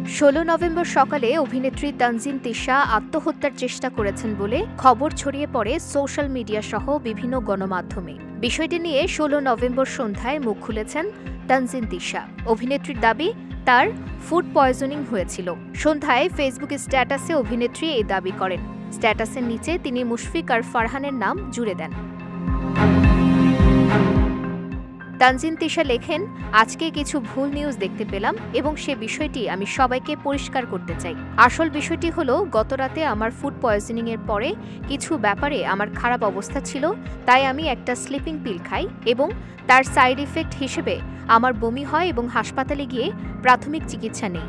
16 November সকালে অভিনেত্রী তানজিন তিশা আত্মহত্যার চেষ্টা করেছেন বলে খবর ছড়িয়ে পড়ে সোশ্যাল মিডিয়া সহ বিভিন্ন গণমাধ্যমে। বিষয়টি নিয়ে 16 নভেম্বর সন্ধ্যায় মুখ খুলেছেন তানজিন তিশা। অভিনেত্রীর দাবি, তার ফুড পয়জনিং হয়েছিল। সন্ধ্যায় ফেসবুক স্ট্যাটাসে অভিনেত্রী এই দাবি করেন। স্ট্যাটাসের নিচে তিনি মুশফিক আর ফারহানের নাম জুড়ে দেন। তানজিন তিশা লেখেন, আজকে কিছু ভুল নিউজ দেখতে পেলাম এবং সে বিষয়টি আমি সবাইকে পরিষ্কার করতে চাই। আসল বিষয়টি হলো, গতরাতে আমার ফুড পয়জনিং এর পরে কিছু ব্যাপারে আমার খারাপ অবস্থা ছিল, তাই আমি একটা স্লিপিং পিল খাই এবং তার সাইড ইফেক্ট হিসেবে আমার বমি হয় এবং হাসপাতালে গিয়ে প্রাথমিক চিকিৎসা নেই।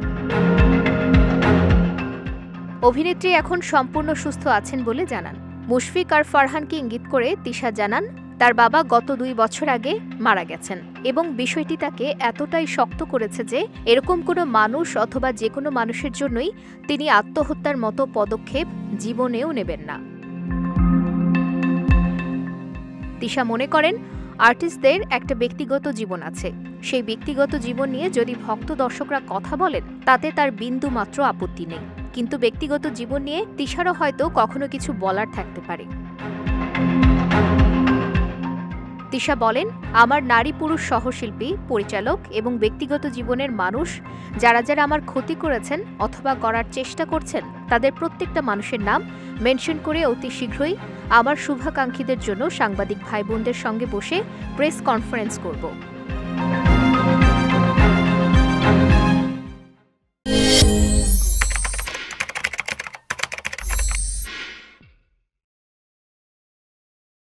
অভিনেত্রী এখন সম্পূর্ণ সুস্থ আছেন বলে জানান। মুশফিক আর ফারহানকে ইঙ্গিত করে তিশা জানান, তার বাবা গত 2 বছর আগে মারা গেছেন এবং বিষয়টি তাকে এতটাই শক্ত করেছে যে এরকম কোনো মানুষ অথবা যে কোনো মানুষের জন্যই তিনি আত্মহত্যার মতো পদক্ষেপ জীবনেও নেবেন না। তিশা মনে করেন, আর্টিস্টদের একটা ব্যক্তিগত জীবন আছে। সেই ব্যক্তিগত জীবন নিয়ে যদি ভক্ত দর্শকরা কথা বলেন, তাতে তার বিন্দু মাত্র আপত্তি নেই, কিন্তু ব্যক্তিগত জীবন নিয়ে তিশারও হয়তো কখনো কিছু বলার থাকতে পারে। তিশা বলেন, আমার নারী পুরুষ সহশিল্পী, পরিচালক এবং ব্যক্তিগত জীবনের মানুষ যারা যারা আমার ক্ষতি করেছেন অথবা করার চেষ্টা করছেন, তাদের প্রত্যেকটা মানুষের নাম মেনশন করে অতি শীঘ্রই আমার শুভাকাঙ্ক্ষীদের জন্য সাংবাদিক ভাই বোনদের সঙ্গে বসে প্রেস কনফারেন্স করব।